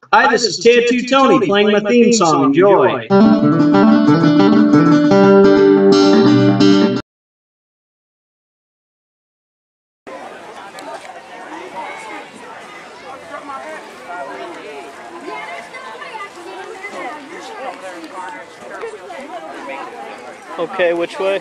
Hi, this is Tattoo Tony playing my theme song. Enjoy. Okay, which way?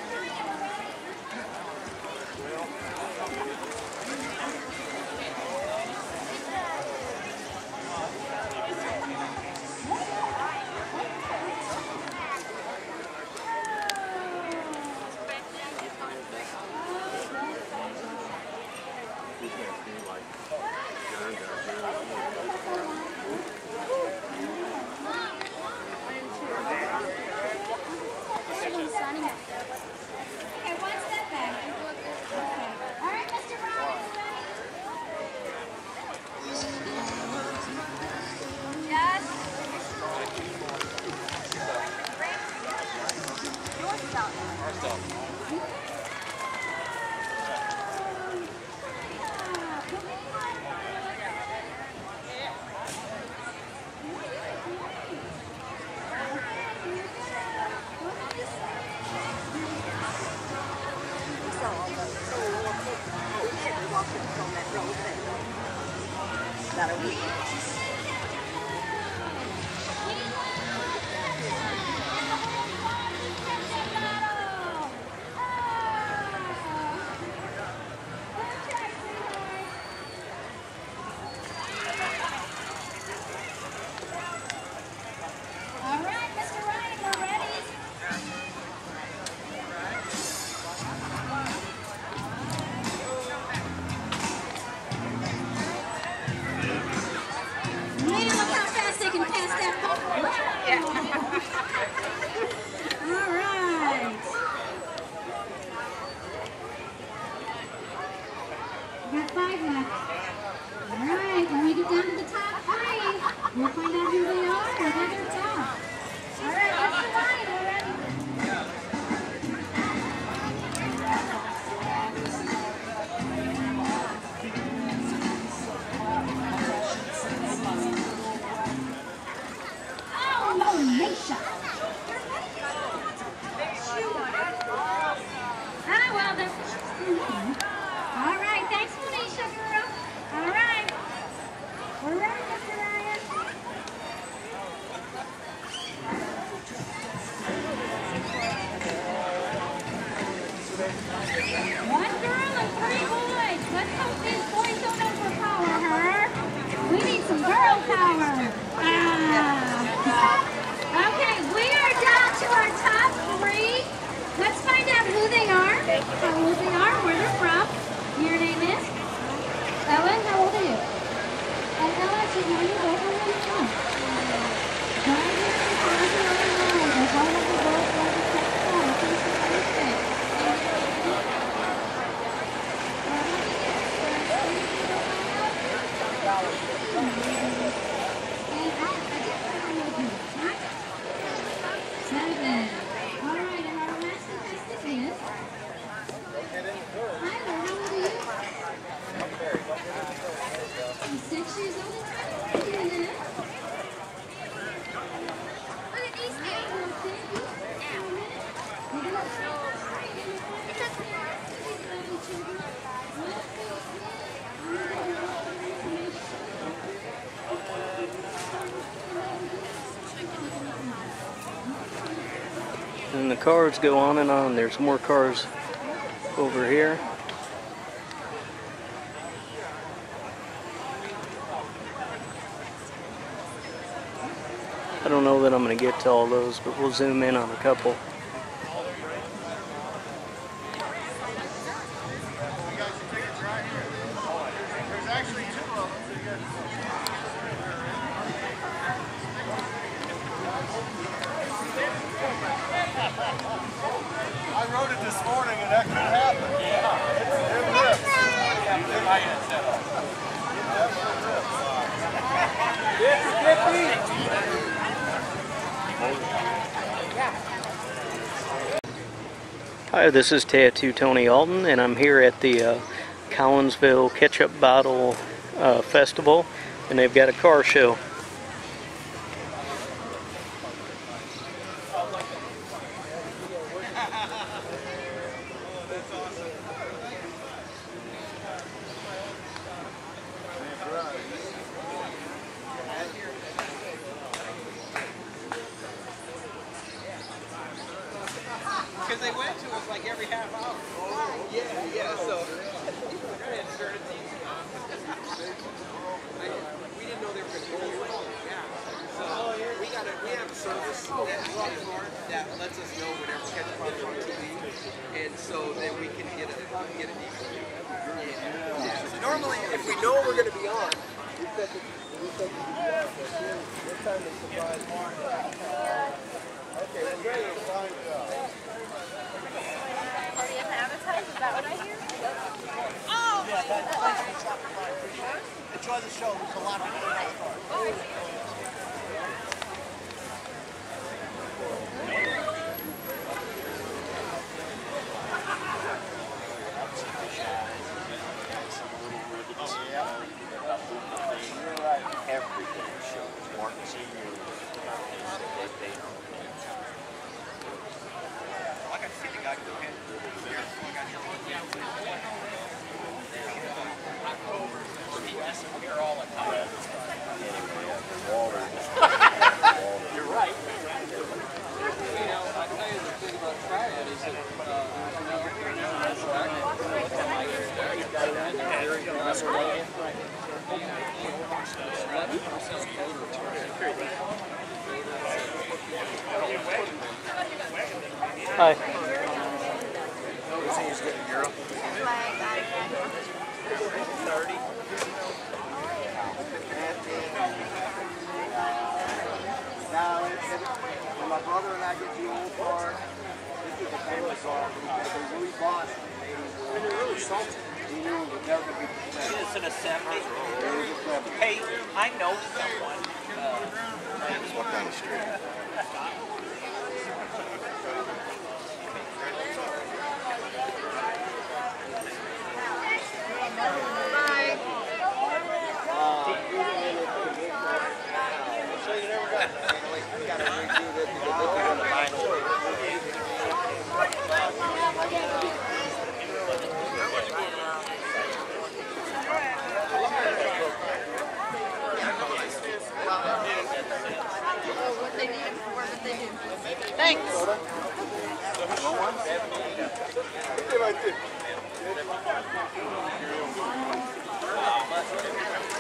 Got 5 left. Alright, when we get down to the top 3, we'll find out who they are or where they're from. Alright, let's go on. We're ready. Oh, Monisha. Ah, well, they're... All right, thanks, Monisha, girl. All right. We're ready, Mr. Ryan. One girl and 3 boys. Let's hope these boys don't overpower her. We need some girl power. Okay, we are down to our top 3. Let's find out who they are, how old they are, where they're from. Your name is? Ellen, how old are you? And Ellen, she's 9 years old. Where are you from? 9 years old. As long as the girls want to check the phone, please do understand. Seven. All right, and our last contestant is Tyler. How old are you? I'm 6 years old. How are you doing this? Look at these things. And the cars go on and on. There's more cars over here. I don't know that I'm going to get to all those, but we'll zoom in on a couple. I wrote it this morning and that could happen. Hi, this is Tattoo Tony Alton, and I'm here at the Collinsville Ketchup Bottle Festival, and they've got a car show. service that lets us know whenever we catch a product on TV, and so that we can get a deep review. Yeah. So normally, if we know we're going to be on, we set the this time it's surprise. Okay, we're ready to find out. Party and appetite, is that what I hear? Oh, Enjoy the show. There's a lot of good stuff. Everything shows Martin Senior I got to see the guy go ahead. He disappear all the time. You're right. You know, I tell you the thing about Triad is that Hi. he's getting a euro. 30. Now, when my brother and I get the old car, this is a family car because we bought when they're really salty. He knew it would never be the same. Is it a 70? It was a 70. Hey, I know someone. Just walk down the street. So you never got we got to redo this because this is on the final. what they need for what they do. Thanks. Right there.